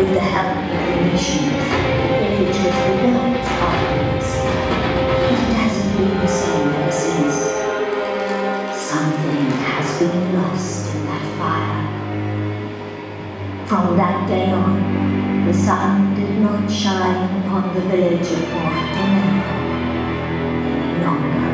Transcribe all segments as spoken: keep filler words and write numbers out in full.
with the help of the nations, the village was rebuilt afterwards. But it hasn't been the same ever since. Something has been lost in that fire. From that day on, the sun did not shine upon the village of Portonero any longer.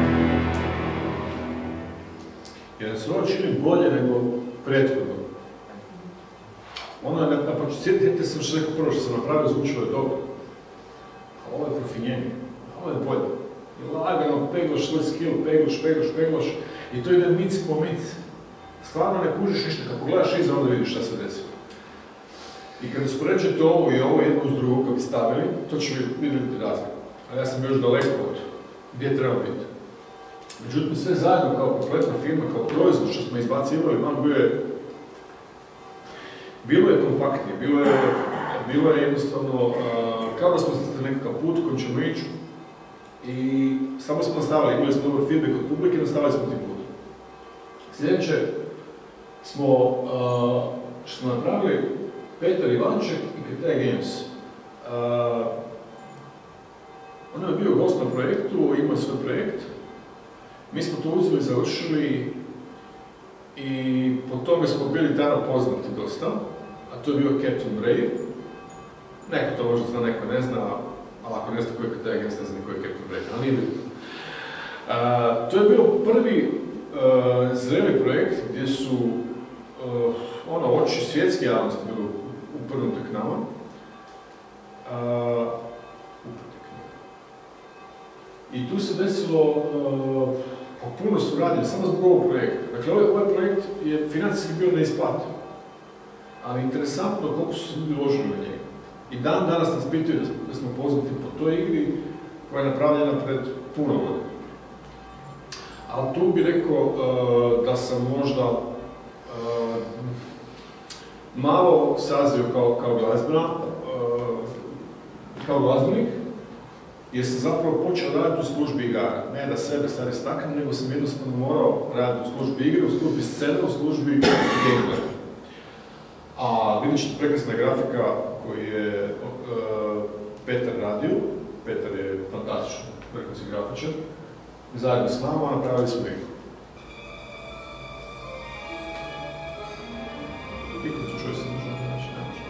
Jer se ovo čini bolje nego prethodno. Ono je, na početku, sjetite se što rekao prvo što sam napravio, zvučilo je dobro. A ovo je profinjenje, ovo je bolje. I lagano peglaš svoj skill, peglaš, peglaš, peglaš i to ide mic po mic. Stvarno ne kužiš ništa, kad pogledaš iza onda vidiš šta se desilo. I kad uspoređujete ovo i ovo jedno uz drugo kad bi stavili, to će vidjeti razliku. Ali ja sam još daleko od gdje treba biti. Međutim, sve zajedno kao kompletna firma, kao proizvod što smo izbacivali, malo bio je bilo je kompaktnije, bilo je, bilo je jednostavno uh, kao da smo zastavili nekakav put kojim ćemo ići i samo smo nastavili, imali smo dobar feedback od publike i nastavili smo tim putem. Sljedeće smo, uh, što smo napravili, Petar Ivanček i K T Games. Uh, on je bio gost na projektu, imao svoj projekt. Mi smo to uzeli, završili i po tome smo bili tada poznati dosta, a to je bio Captain Brave. Neko to možda zna, neko ne zna, ali ako ne zna koji je K T Games, ne zna ni koji je Captain Brave, ali nije bitno. Uh, to je bio prvi uh, zreli projekt gdje su uh, ono, oči svjetske javnosti bili uprnute k nama. Uh, I tu se desilo uh, puno suradnje, samo zbog ovog projekta. Dakle, ovaj, ovaj projekt je financijski bio neisplativ, ali interesantno koliko su se ljudi uložili na njega. I dan danas nas pitaju da, da smo poznati po toj igri koja je napravljena pred puno godina. Ali tu bih rekao uh, da sam možda uh, malo sazrio kao, kao glazbena, uh, kao glazbenik, jer sam zapravo počeo raditi u službi igara. Ne da sebe sad istaknem, nego sam jednostavno morao raditi u službi igre, u službi scene, u službi gameplaya. A vidjet ćete prekrasna grafika koju je uh, Petar radio. Petar je fantastičan, vrhunski grafičar. Zajedno s nama napravili smo igru. Niko se čuje se možda znači, ne može.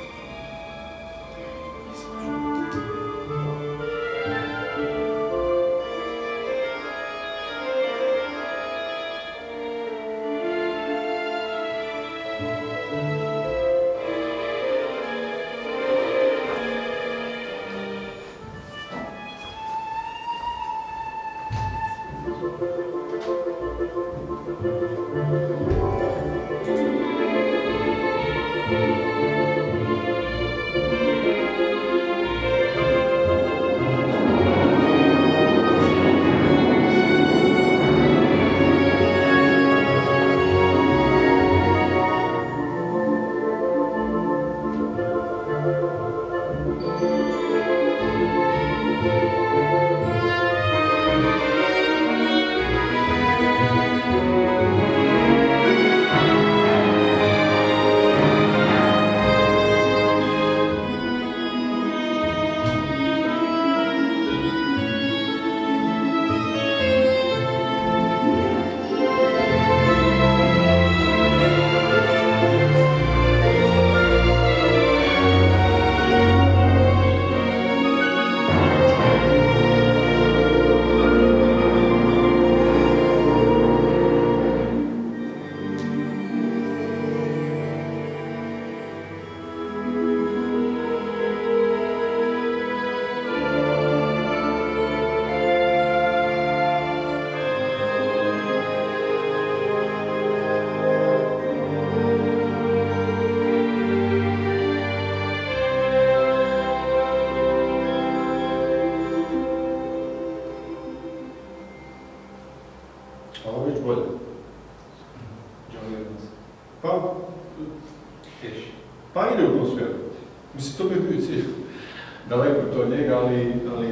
Daleko je to od njega, ali, ali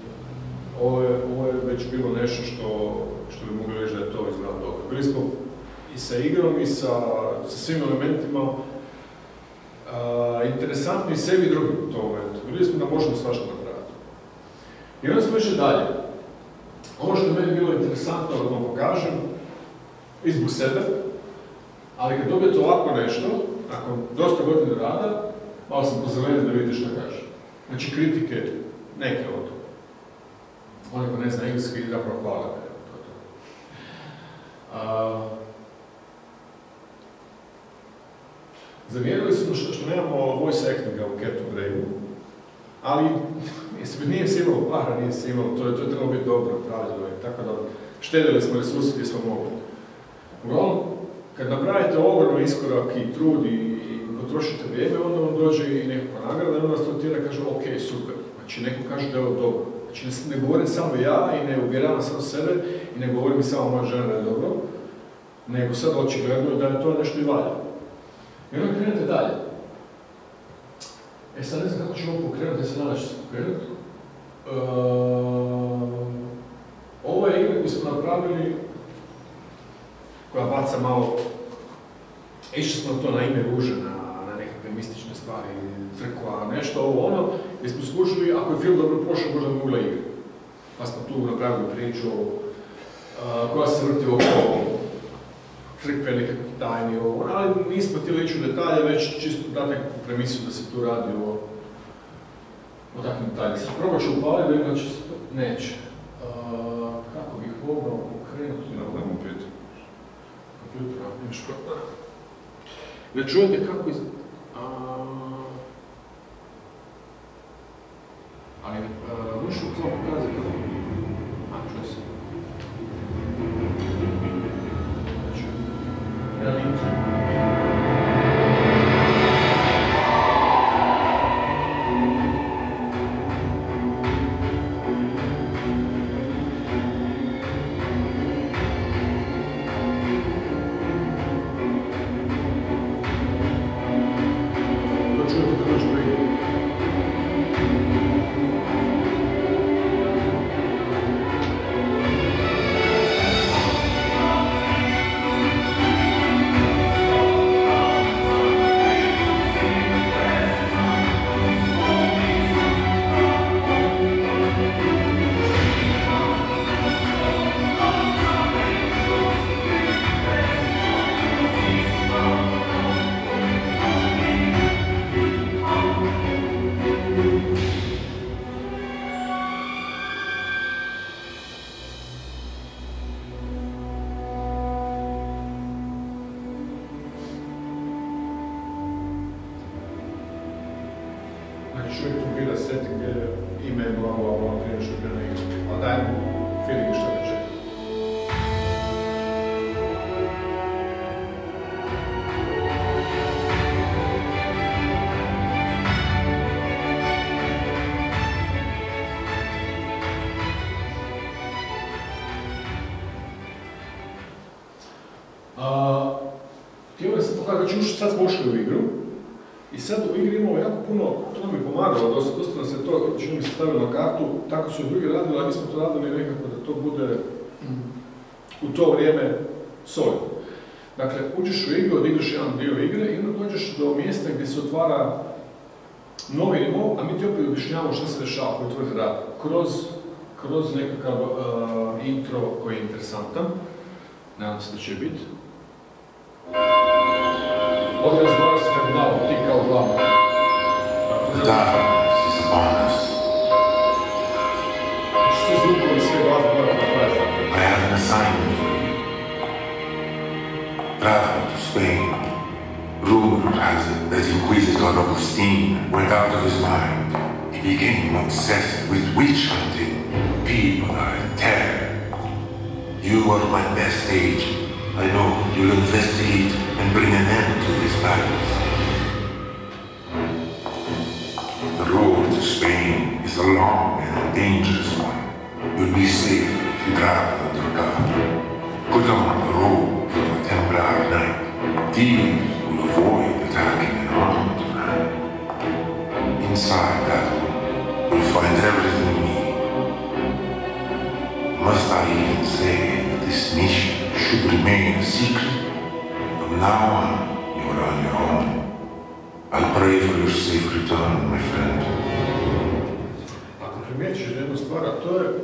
ovo, je, ovo je već bilo nešto što, što bi mogli reći da je to izgledalo dobro. Bili smo i sa igrom i sa, sa svim elementima uh, interesantni i sebi i drugim u tom momentu. Vidjeli smo da možemo svašta napraviti. I onda smo išli dalje. Ono što je meni bilo interesantno da vam pokažem, i zbog sebe, ali kad dobijete ovako nešto, nakon dosta godina rada, malo sam pozelenio da vidite što kaže. Znači kritike, neke od toga. Onaj ko ne zna engleski, zapravo hvala me. Uh, Zamjerili su što, što nemamo voice actinga u Cat u Brave-u, ali nije se imalo para, nije se imalo, to je, to je trebalo biti dobro pravljeno, tako da štedili smo resursi gdje smo mogli. Uglavnom, kad napravite ogroman iskorak i trud i, i potrošite vrijeme, onda vam dođe i nekakva nagrada i onda vas to tijela kaže ok, super. Znači neko kaže da je ovo dobro. Znači ne, ne govorim samo ja i ne uvjeravam samo sebe i ne govorim samo moja žena da je dobro, nego sad očigledno da je to nešto i valja. I onda krenete dalje. E sad ne znam kako ću ovo pokrenuti, ja se nadam što se pokrenuti. Uh, ovo je igra koju smo napravili, koja baca malo, išli smo to na ime ruže, na, na nekakve mistične stvari, crkva, nešto ovo ono, gdje smo skušali, ako je film dobro prošao, možda bi mogla igra. Pa smo tu napravili priču uh, koja se vrti oko crkve, nekakvih tajni, ovo, ali nismo htjeli ići u detalje, već čisto dati nekakvu premisu da se tu radi o, o takvim detaljima. Sad probat ću upaliti, da ima će se to... Neće. Uh, kako bih mogao pokrenuti na ovom pitu? Kompjutora, imaš pravo. Da čujete kako iz... Uh, ali uh, možeš u kao pokazati kako... A, čuje se. Jedan intro. To čujete kako ću prije. Znači čovjek tu bira setting, ime, bla bla bla, prije što prije na igru. Ali daj mu feeling što da čeka. Htio sam pokazati, znači sad smo ušli u igru. I sad u igri imamo jako puno, to nam je pomagalo, dosta, dosta nam se to, čini mi se stavilo na kartu, tako su i drugi radili, ali mi smo to radili nekako da to bude u to vrijeme solidno. Dakle, uđeš u igru, odigraš jedan dio igre i onda dođeš do mjesta gdje se otvara novi nivo, a mi ti opet objašnjavamo što se dešava koji tvoj rad, kroz, kroz nekakav uh, intro koji je interesantan. Nadam se da će biti. Ovdje razgovara se kardinalom, ti kao glavno. Darkness is upon us. Svi zvukovi, sve glavno morate napraviti. I have an assignment for you. Travel to Spain. Rumor has it that Inquisitor Augustine went out of his mind. He became obsessed with witch hunting. People are in terror. You are my best agent. I know you'll investigate and bring an end to this madness. The road to Spain is a long and dangerous one. You'll be safe if you travel under guard. Put on the robe for the Templar Knight. Thieves will avoid attacking an armed man. Inside that room, you'll find everything you need. Must I even say that this mission should remain a secret? From now on, you are on your own. I'll pray for your safe return, my friend. Ako primjećiš jednu stvar, a to je,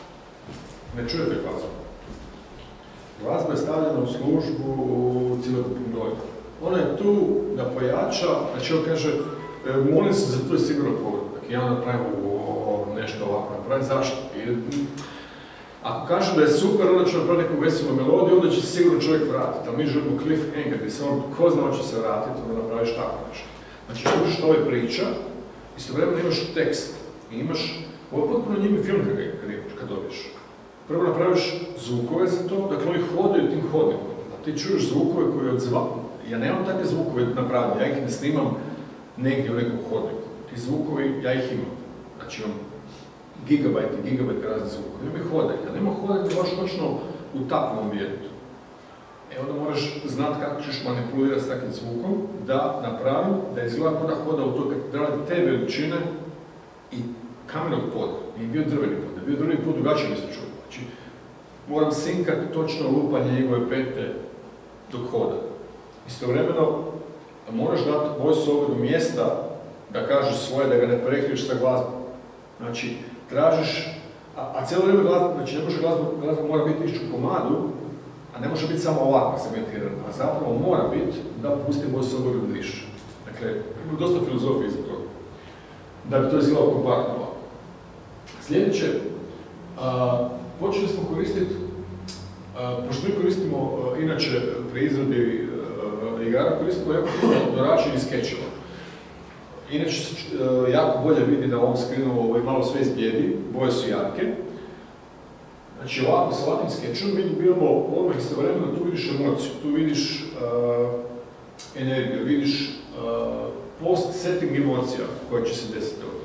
ne čujete glazbu. Glazba je stavljena u službu u cjelokupnom dojmu. Ona je tu da pojača, znači on kaže, molim se za to je sigurno povratak. Ja napravim nešto ovako, napravim zašto? I, ako kažem da je super, onda ću napraviti neku veselu melodiju, onda će se sigurno čovjek vratiti. Ali mi želimo cliffhanger, gdje se on ko zna će se vratiti, onda napraviš tako nešto. Znači, služiš ove priča, istovremeno imaš tekst i imaš, ovo je potpuno njimi film kad, kad dobiješ. Prvo napraviš zvukove za to, dakle oni hodaju tim hodnikom, a ti čuješ zvukove koje odzva. Ja nemam takve zvukove napravljene, ja ih ne snimam negdje u nekom hodniku. Ti zvukovi, ja ih imam. Znači imam gigabajt i gigabajt razne zvukove. Nema ih hodanja, ja nema hodanja baš točno u takvom ambijentu. E onda moraš znati kako ćeš manipulirati s takvim zvukom, da napravim, da izgleda kao da hoda u to katedrali te veličine i kamenog poda. Nije bio drveni pod, da je bio drveni pod drugačije mi se čuo. Znači, moram sinkati točno lupanje njegove pete dok hoda. Istovremeno, moraš dati voice-overu mjesta da kažeš svoje, da ga ne prekriješ sa glazbom. Znači, tražiš, a, a cijelo vrijeme glazba, znači ne može glazba, glazba mora biti išću u komadu, a ne može biti samo ovako segmentirana, a zapravo mora biti da pusti voice-overu da diše. Dakle, ima dosta filozofije iza toga. Da bi to izgledalo kompaktno ovako. Sljedeće, a, počeli smo koristiti, a, pošto mi koristimo, a, inače pri izradi a, igara, koristimo jako puno doračenih skečeva. Inače se a, jako bolje vidi na ovom screenu, ovaj, malo sve izbljedi, boje su jarke. Znači ovako, sa ovakvim skečom mi dobijamo odmah istovremeno, tu vidiš emociju, tu vidiš a, energiju, vidiš a, post-setting emocija koja će se desiti ovdje.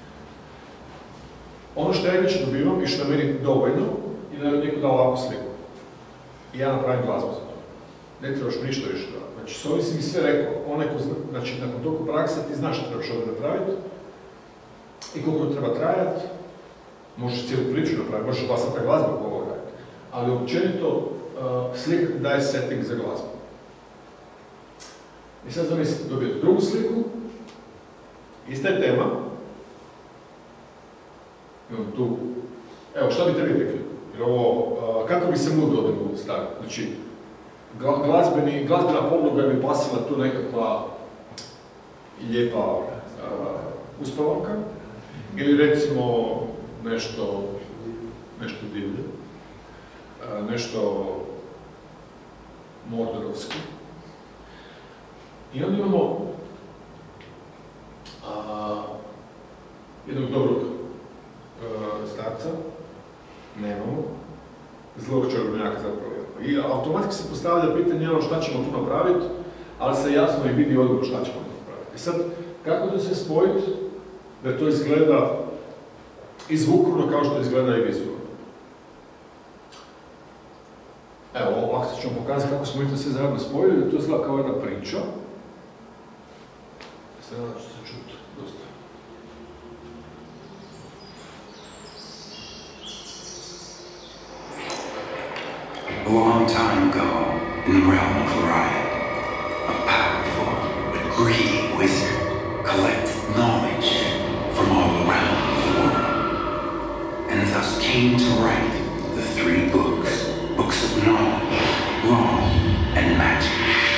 Ono što ja već dobivam i što je meni dovoljno, je da neko da ovakvu sliku. I ja napravim glazbu za to. Ne trebaš mi ništa više da. Znači, s ovim si mi sve rekao, onaj ko zna, znači, nakon toliko prakse ti znaš što trebaš ovdje napraviti i koliko treba trajati, možeš cijelu priču napraviti, možeš dva sata glazba po ovo raditi. Ali općenito, uh, slika ti daje setting za glazbu. I sad zamislite, dobijete drugu sliku, ista je tema, imam tu, evo šta bi tebi rekli, jer ovo, uh, kako bi se mood ovdje mogu staviti, znači, glazbeni, glazbena podloga bi pasila tu nekakva lijepa uh, uspavanka, ili recimo nešto, nešto divlje, uh, nešto mordorovski. I onda imamo uh, jednog dobrog uh, starca, nemamo, zlog čarobnjaka zapravo. I automatski se postavlja pitanje ono šta ćemo tu napraviti, ali se jasno i vidi odgovor šta ćemo tu napraviti. I sad, kako da se spojiti da to izgleda i zvukovno kao što izgleda i vizualno. Evo, ovako ću vam pokazati kako smo mi to sve zajedno spojili, da to izgleda kao jedna priča. Sad nadam ću se čuti dosta. A long time ago, in the realm of Orion, a powerful but greedy wizard collected knowledge from all around the world, and thus came to write the three books, books of knowledge, law, and magic.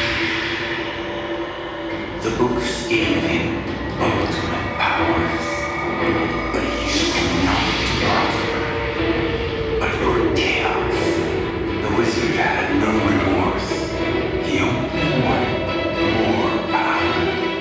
The books gave him ultimate powers, but he used them not to prosper, but for chaos. The wizard had no remorse. He only wanted more power.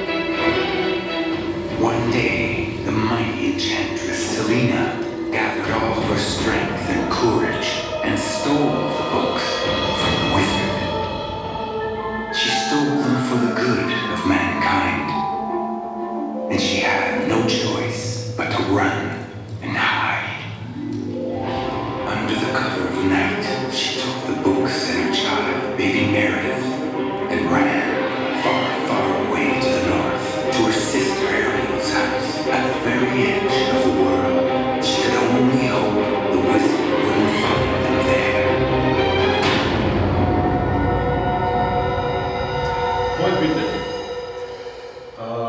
One day, the mighty enchantress Selena gathered all her strength and courage and stole the books from the wizard. She stole them for the good of mankind, and she had no choice but to run and hide. Under the cover of night, she took the books and her child, baby Meredith, and ran far, far away to the north, to her sister Ariel's house, at the very edge of the world. She could only hope the wizard wouldn't follow them there. Moje pitanje.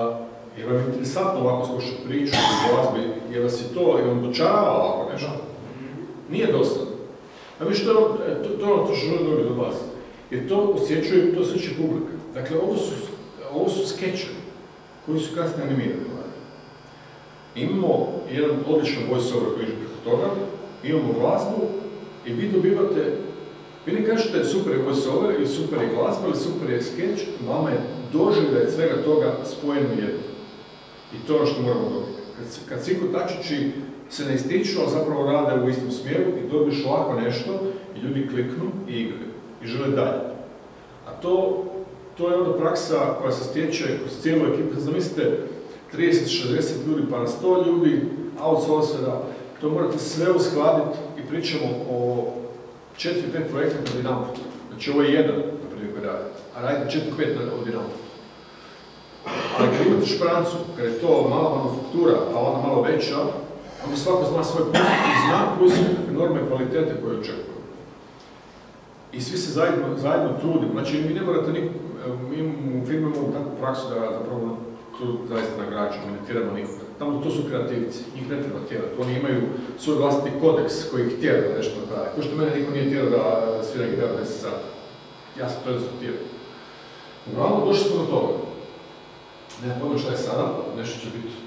interesantno ovako slušati priču o glazbi, jer vas je to, jer vam dočarava ovako nešto. Nije dosadno. A vi što to, to je ono to što želim dobiti od vas. Jer to osjećaju, to osjeća publika. Dakle, ovo su, ovo su skečevi koji su kasnije animirani. Imamo jedan odličan voice-over koji iže preko toga, imamo glazbu i vi dobivate, vi ne kažete da je super je voice-over ili super je glazba ili super je skeč, vama je doživljaj svega toga spojeno jedno. I to je ono što moramo dobiti. Kad, kad svi kotačići se ne ističu, ali zapravo rade u istom smjeru i dobiš ovako nešto i ljudi kliknu i igraju i žele dalje. A to, to je onda praksa koja se stječe kroz cijelu ekipu. Zamislite, trideset šezdeset ljudi pa na sto ljudi, outsourcera, to morate sve uskladiti i pričamo o četiri pet projekta na jedanput. Znači ovo je jedan, na primjer, koji radi, a radite četiri pet od jedanput. Ali kad imate šprancu, kad je to mala manufaktura, a ona malo veća, onda svako zna svoj put i zna koji su norme kvalitete koje očekuju. I svi se zajedno, zajedno trudimo. Znači, mi ne morate nikog, mi u firmi imamo takvu praksu da zapravo tu zaista nagrađujemo, ne tjeramo nikoga. Tamo to su kreativci, njih ne treba tjerati. Oni imaju svoj vlastiti kodeks koji ih tjera da nešto napravi. Ko što mene niko nije tjerao da svira gitara deset sati. Ja sam to jednostavno tjerao. Uglavnom, došli smo do toga. Ne pojma šta je sada, nešto će biti.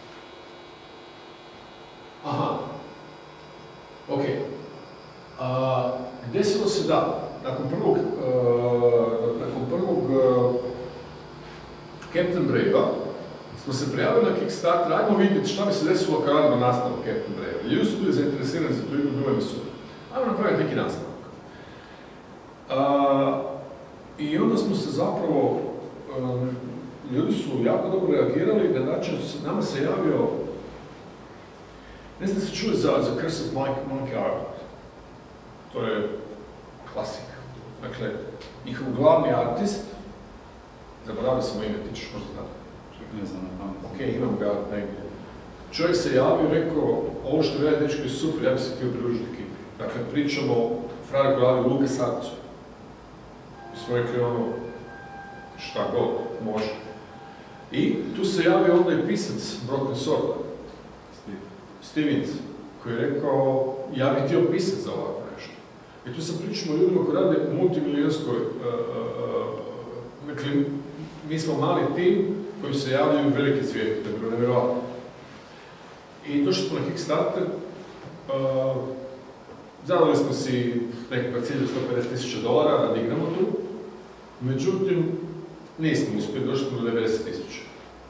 Aha. Ok. A, desilo se da, nakon prvog, uh, nakon prvog uh, Captain Brave-a smo se prijavili na Kickstarter, ajmo vidjeti šta bi se desilo kad radimo nastavak Captain Brave. Ljudi su bili zainteresirani za to igru, bilo mi super. Ajmo napraviti neki nastavak. Uh, I onda smo se zapravo, um, ljudi su jako dobro reagirali, da način nama se javio, ne znam da se čuli za, za Curse of Monkey Island. To je klasik. Dakle, njihov glavni artist, zaboravio sam ime, ti ćeš možda znati. Ne znam, ne znam. Ok, imam ga negdje. Čovjek se javio i rekao, ovo što vi dečko je super, ja bih se htio pridružiti ekipi. Dakle, pričamo o frajeru koji radi Luke Sarcu. Mi smo rekli ono, šta god, može. I tu se javio onda i pisac Broken Sword, Stevens, koji je rekao, ja bih htio pisati za ovako nešto. I tu se pričamo o ljudima koji rade u multimilijonskoj, dakle, uh, uh, mi smo mali tim koji se javljaju u veliki svijet, da je bilo nevjerojatno. I došli smo na Kickstarter, uh, zadali smo si nekakva cilj od sto pedeset tisuća dolara da dignemo tu, međutim, nismo uspjeli, došli smo do devedeset tisuća.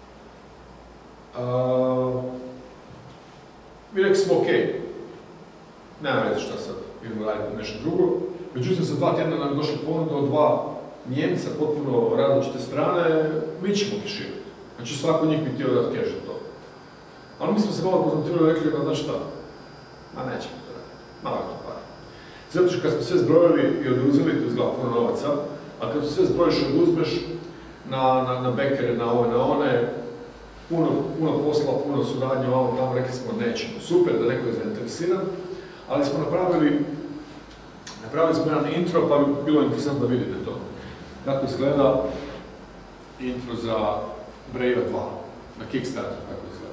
Uh, Mi rekli smo, ok, nema veze šta sad, idemo raditi nešto drugo. Međutim, za dva tjedna nam je došla ponuda od dva Njemca, potpuno različite strane, mi ćemo keširati. Znači, svako od njih bi htio da keša to. Ali mi smo se malo konzultirali i rekli, da znaš šta, ma nećemo to raditi, malo je to par. Zato što kad smo sve zbrojili i oduzeli, to izgleda puno novaca, a kad sve zbrojiš i oduzmeš na, na, na bekere, na ove, na one, Puno, puno posla, puno suradnje, ovamo tamo, rekli smo nećemo. Super da neko je zainteresiran, ali smo napravili, napravili smo jedan intro, pa bi bilo interesantno da vidite to. Kako izgleda intro za Brave dva, na Kickstarter, kako izgleda.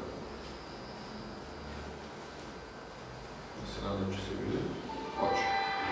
Da se nadam će se vidjeti. Hoće.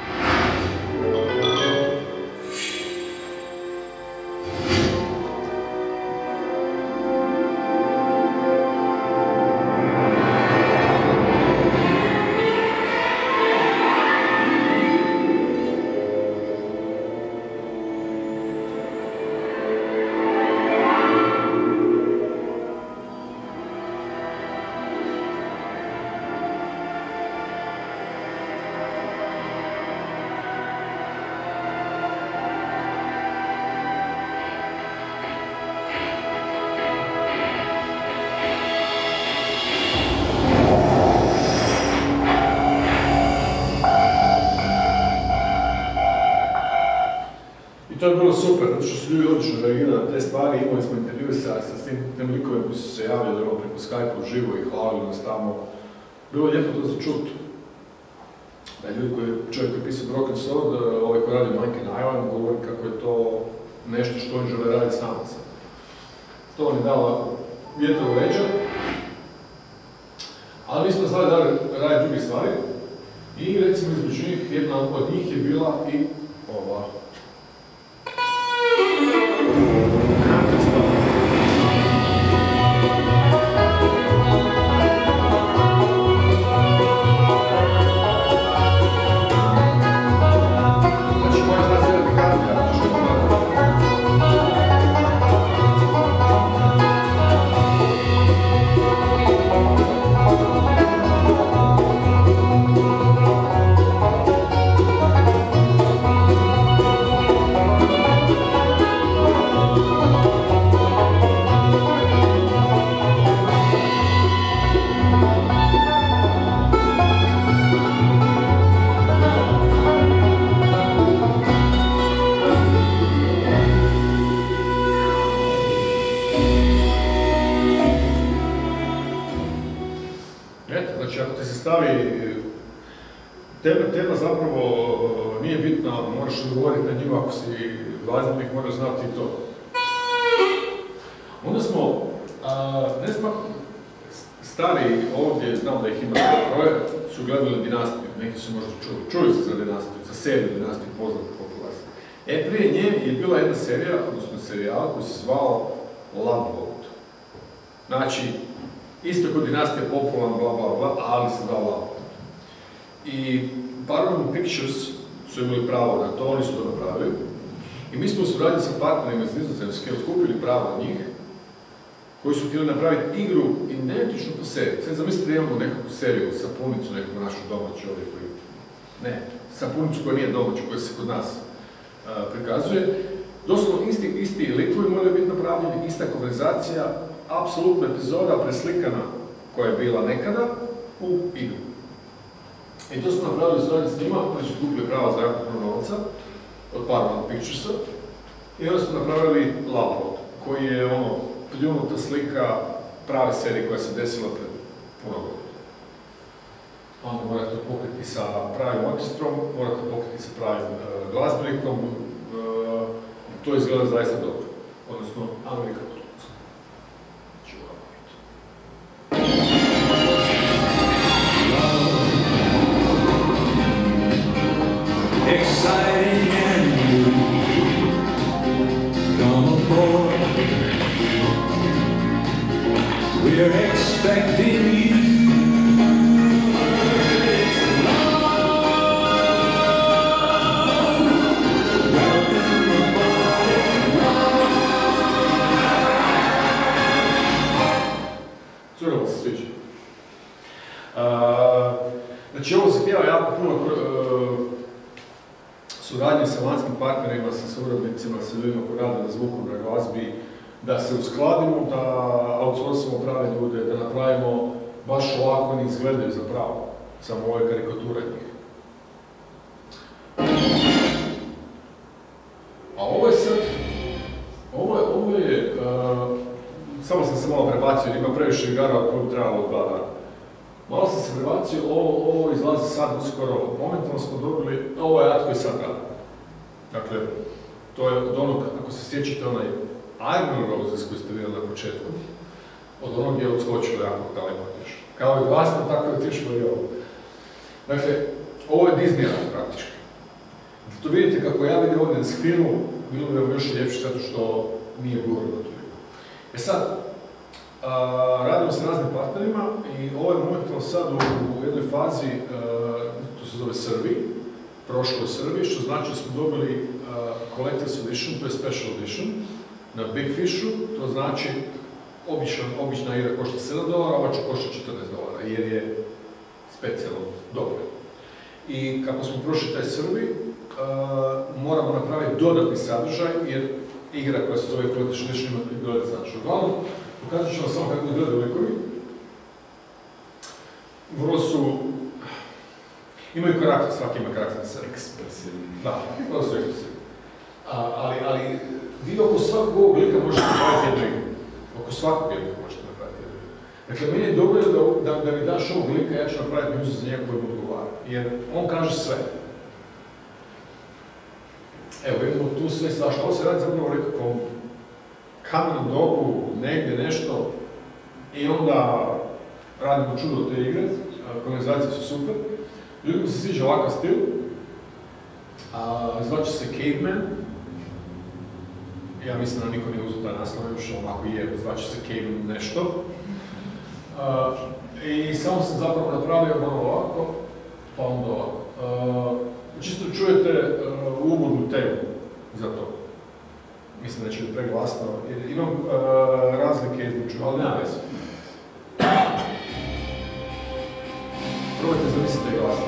To je bilo super, zato što su ljudi odlično reagirali na te stvari, imali smo intervjue sa, sa tim tem likovima koji su se javljali ono, preko Skype-a uživo i hvalili nas tamo. Bilo je lijepo to za čut. Da je ljudi koji, čovjek koji pisao Broken Sword, ovaj koji radi Monkey Island, govori kako je to nešto što oni žele raditi s nama. To on je dalo vjetra u leđa, ali mi smo znali da radi druge stvari i recimo između njih, jedna od njih je bila i ova. Tema zapravo nije bitna, moraš odgovoriti na njima ako si glazbenik, moraš znati i to. Onda smo, ne znam, stari ovdje, znam da ih ima troje, su gledali Dinastiju, neki su možda čuli, čuli se za Dinastiju, za seriju Dinastiju, poznat popularno. E, prije nje je bila jedna serija, odnosno serijal koji se zvao Love Boat. Znači, isto kod Dinastije popularan, bla bla bla, ali se dao Love Boat. I Paramount Pictures su imali pravo na to, oni su to napravili. I mi smo u suradnji sa partnerima iz Nizozemske otkupili pravo na njih, koji su htjeli napraviti igru identičnu po seriji. Sad zamislite da imamo nekakvu seriju, sapunicu, neku našu domaću ovdje koji... Ne, sapunicu koja nije domaća, koja se kod nas uh, prikazuje. Doslovno isti, isti likovi moraju biti napravljeni, ista konverzacija, apsolutna epizoda preslikana koja je bila nekada u igru. I to smo napravili suradnji s njima, koji su kupili prava za jako puno novca od Paramount Picturesa i onda smo napravili Love Boat, koji je ono pljunuta slika prave serije koja se desila pred puno godina. Onda morate pokriti sa pravim orkestrom, morate pokriti sa pravim uh, glazbenikom, uh, to izgleda zaista dobro, odnosno Amerika dobro. Exciting and new. Come aboard. We're expecting you. It's love. Welcome aboard. It's love. Surovo se sviđa. Uh, znači ovo se pjeva jako puno uh, suradnje sa vanjskim partnerima, sa suradnicima, sa ljudima koji rade na zvuku, na glazbi, da se uskladimo, da outsourcamo prave ljude, da napravimo baš ovako oni izgledaju zapravo, samo ove karikature njih. A ovo je sad, ovo je, ovo je, uh, samo sam se malo prebacio, jer ima previše igara od kojeg trebalo dva dana. Malo sam se prebacio, ovo, ovo izlazi sad uskoro, momentalno smo dobili, ovo je ad koji sad radi. Dakle, to je od onog, ako se sjećate onaj Iron Roses koji ste vidjeli na početku, od onog je odskočilo jako daleko otišlo. Kao i glasno, tako je otišlo i ovo. Dakle, ovo je Disneyland praktički. Da to vidite kako ja vidim ovdje na screenu, bilo bi vam još ljepše zato što nije gurno na to. E sad, Uh, radimo s raznim partnerima i ovo je momentalno sad u, u jednoj fazi, uh, to se zove Survey, prošlo je Survey, što znači da smo dobili uh, Collector's Edition, to je Special Edition, na Big Fishu, to znači obična, obična igra košta sedam dolara, ova će košta četrnaest dolara, jer je specijalno dobro. I kako smo prošli taj Survey, uh, moramo napraviti dodatni sadržaj, jer igra koja se zove Collector's Edition ima dodatni sadržaj. Uglavnom, pokazat ću vam samo kako izgledaju likovi. Vrlo su... Imaju karakter, svaki ima karakter na sebi. Ekspresivni. Da, vrlo su ekspresivni. Ali, ali vi oko svakog ovog lika možete napraviti jednu igru. Oko svakog lika možete napraviti jednu igru. Dakle, meni je dobro da, da, da mi daš ovog lika, ja ću napraviti muziku za njega koji mu odgovara. Jer on kaže sve. Evo, vidimo tu sve svašta. Ovo se radi zapravo nekakvom kamenom dobu, negdje nešto, I onda radimo čudo te igre, konverzacije su super. Ljudima se sviđa ovakav stil. Zvaće se Caveman. Ja mislim da niko nije uzeo taj naslov, još ovako je, zvaće se Caveman nešto. I samo sam zapravo napravio malo ovako, pa onda ovako. Čisto čujete uvodnu temu za to. Mislim da će biti preglasno, jer imam razlike između, ali nema veze. Probajte zamislite glasno.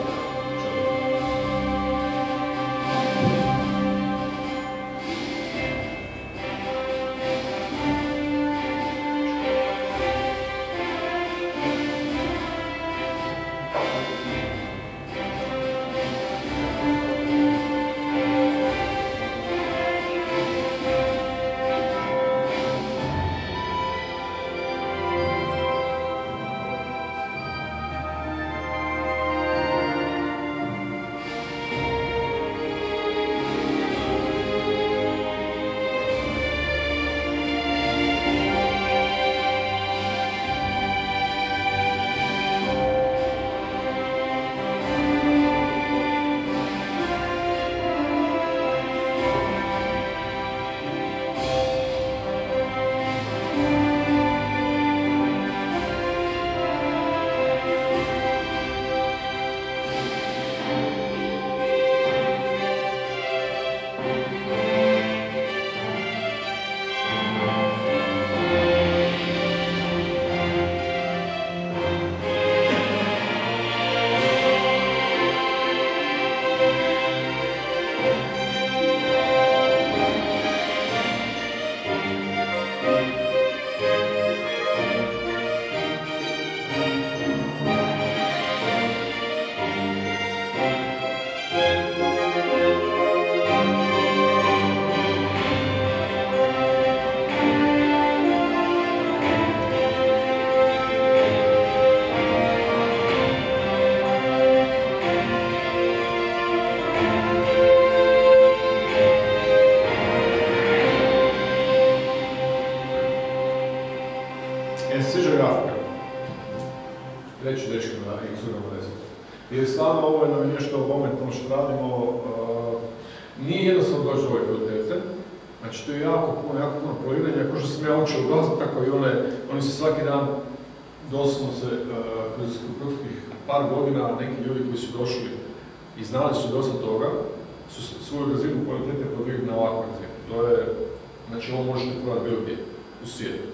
Reći dečko da ih suramo desiti. Jer stvarno ovo je nam nešto momentalno što radimo, uh, nije jednostavno doći do ove kvalitete. Znači to je jako puno, jako puno projekiranja, kao što sam ja učio glazbu, tako i one, oni su svaki dan, doslovno se, uh, kroz proteklih par godina, neki ljudi koji su došli i znali su dosta toga, su svoju razinu kvalitete podigli na ovakvu razinu. To je, znači ovo možete prodati bilo gdje u svijetu.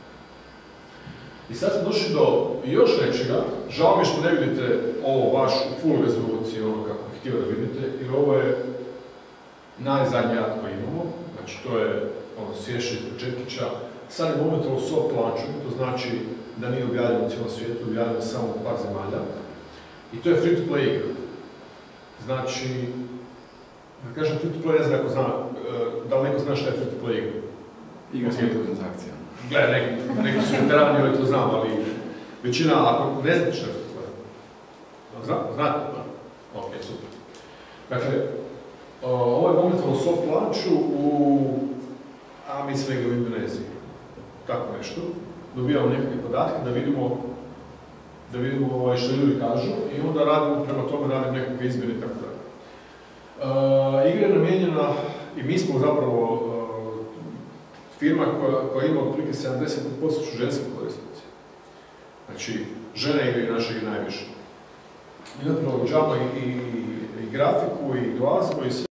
I sad smo došli do još nečega, žao mi je što ne vidite ovo baš u full rezoluciji, ono kako bih htio da vidite, jer ovo je najzadnji akt koji imamo, znači to je ono sješe iz početkića, sad je momentalno soft launchu, to znači da nije objavljeno u cijelom svijetu, objavljeno samo u par zemalja, i to je free to play igra. Znači, da kažem free to play, ne znam ako zna, da li neko zna šta je free to play igra? Igra s mikrotransakcijama. Gledaj, neki, neki su veterani, ovaj to znam, ali većina, ako ne znate što je to je. Zna, znate? Ok, super. Dakle, ovo je momentalno soft launchu u, a mislim ga u Indoneziji. Tako nešto. Dobijamo nekakve podatke da vidimo, da vidimo ovaj, što ljudi kažu i onda radimo, prema tome radimo nekakve izmjene i tako da. Uh, igra je namijenjena i mi smo zapravo firma koja, koja ima otprilike sedamdeset posto su ženski korisnici. Znači, žene igraju naše igre najviše. Mi naprilagođavamo i, i, i grafiku, i glazbu, i sve.